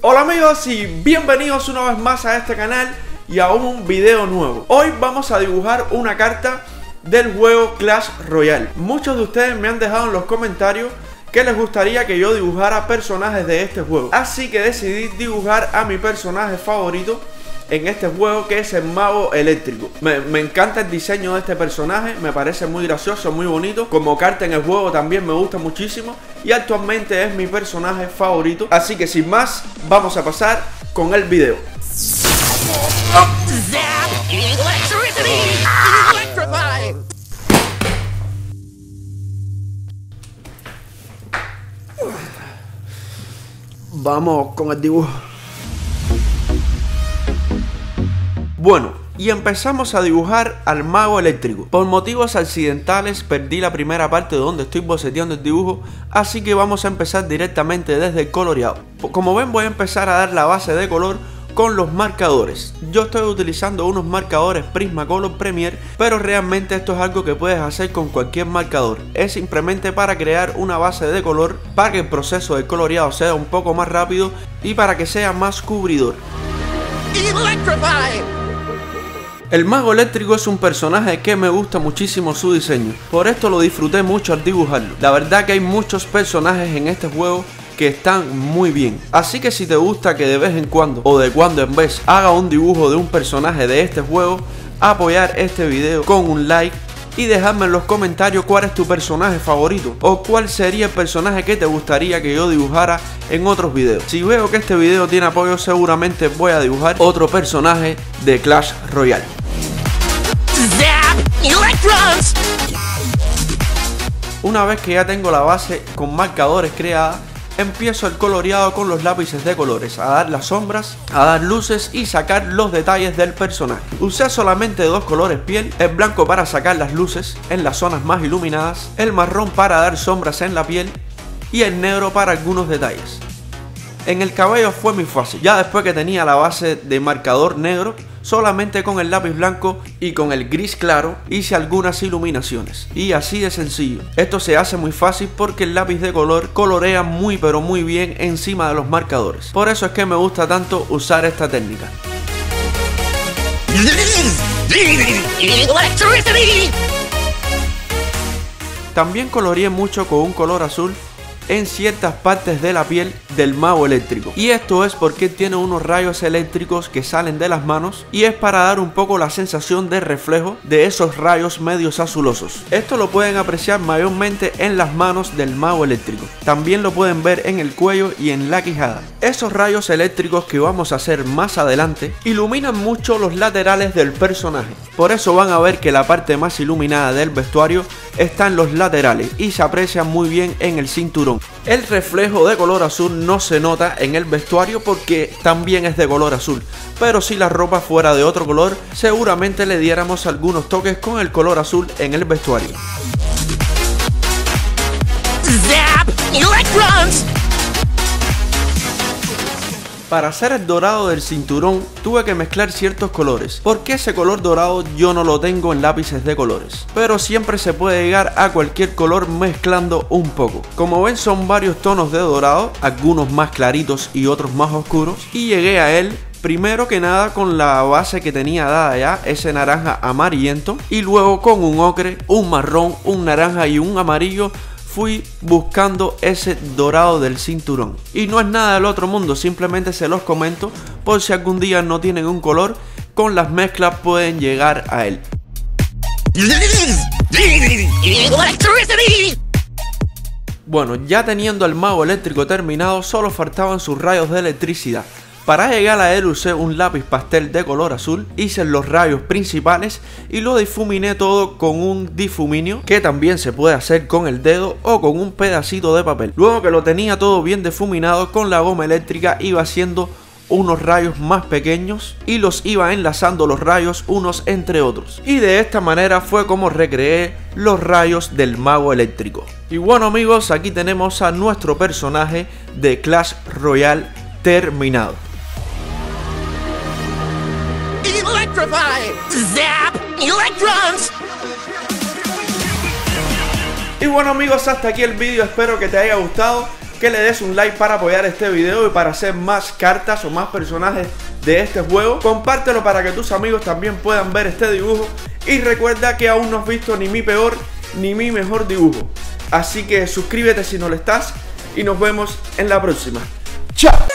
Hola amigos y bienvenidos una vez más a este canal y a un video nuevo. Hoy vamos a dibujar una carta del juego Clash Royale. Muchos de ustedes me han dejado en los comentarios que les gustaría que yo dibujara personajes de este juego, así que decidí dibujar a mi personaje favorito en este juego, que es el Mago Eléctrico. Me encanta el diseño de este personaje, me parece muy gracioso, muy bonito. Como carta en el juego también me gusta muchísimo y actualmente es mi personaje favorito. Así que sin más, vamos a pasar con el video. Vamos con el dibujo. Bueno, y empezamos a dibujar al Mago Eléctrico. Por motivos accidentales perdí la primera parte donde estoy boceteando el dibujo, así que vamos a empezar directamente desde el coloreado. Como ven, voy a empezar a dar la base de color con los marcadores. Yo estoy utilizando unos marcadores Prismacolor Premier, pero realmente esto es algo que puedes hacer con cualquier marcador. Es simplemente para crear una base de color, para que el proceso de coloreado sea un poco más rápido y para que sea más cubridor. El Mago Eléctrico es un personaje que me gusta muchísimo su diseño, por esto lo disfruté mucho al dibujarlo. La verdad que hay muchos personajes en este juego que están muy bien, así que si te gusta que de vez en cuando o de cuando en vez haga un dibujo de un personaje de este juego, apoyar este video con un like y dejarme en los comentarios cuál es tu personaje favorito o cuál sería el personaje que te gustaría que yo dibujara en otros videos. Si veo que este video tiene apoyo, seguramente voy a dibujar otro personaje de Clash Royale. Una vez que ya tengo la base con marcadores creada, empiezo el coloreado con los lápices de colores, a dar las sombras, a dar luces y sacar los detalles del personaje. Usé solamente dos colores piel, el blanco para sacar las luces en las zonas más iluminadas, el marrón para dar sombras en la piel y el negro para algunos detalles. En el cabello fue muy fácil, ya después que tenía la base de marcador negro, solamente con el lápiz blanco y con el gris claro hice algunas iluminaciones. Y así de sencillo. Esto se hace muy fácil porque el lápiz de color colorea muy pero muy bien encima de los marcadores. Por eso es que me gusta tanto usar esta técnica. También coloreé mucho con un color azul en ciertas partes de la piel del Mago Eléctrico, y esto es porque tiene unos rayos eléctricos que salen de las manos y es para dar un poco la sensación de reflejo de esos rayos medios azulosos. Esto lo pueden apreciar mayormente en las manos del Mago Eléctrico, también lo pueden ver en el cuello y en la quijada. Esos rayos eléctricos que vamos a hacer más adelante iluminan mucho los laterales del personaje, por eso van a ver que la parte más iluminada del vestuario está en los laterales y se aprecia muy bien en el cinturón. El reflejo de color azul no se nota en el vestuario porque también es de color azul, pero si la ropa fuera de otro color, seguramente le diéramos algunos toques con el color azul en el vestuario. Para hacer el dorado del cinturón tuve que mezclar ciertos colores, porque ese color dorado yo no lo tengo en lápices de colores, pero siempre se puede llegar a cualquier color mezclando un poco. Como ven, son varios tonos de dorado, algunos más claritos y otros más oscuros, y llegué a él primero que nada con la base que tenía dada ya, ese naranja amarillento, y luego con un ocre, un marrón, un naranja y un amarillo fui buscando ese dorado del cinturón. Y no es nada del otro mundo, simplemente se los comento por si algún día no tienen un color, con las mezclas pueden llegar a él. Bueno, ya teniendo el Mago Eléctrico terminado, solo faltaban sus rayos de electricidad. Para llegar a él usé un lápiz pastel de color azul, hice los rayos principales y lo difuminé todo con un difuminio, que también se puede hacer con el dedo o con un pedacito de papel. Luego que lo tenía todo bien difuminado, con la goma eléctrica iba haciendo unos rayos más pequeños y los iba enlazando los rayos unos entre otros. Y de esta manera fue como recreé los rayos del Mago Eléctrico. Y bueno amigos, aquí tenemos a nuestro personaje de Clash Royale terminado. Y bueno amigos, hasta aquí el vídeo, espero que te haya gustado. que le des un like para apoyar este video y para hacer más cartas o más personajes de este juego. Compártelo para que tus amigos también puedan ver este dibujo. Y recuerda que aún no has visto ni mi peor ni mi mejor dibujo. Así que suscríbete si no lo estás y nos vemos en la próxima. ¡Chao!